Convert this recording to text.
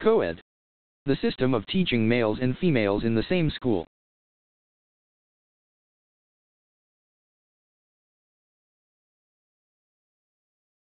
Coed. The system of teaching males and females in the same school.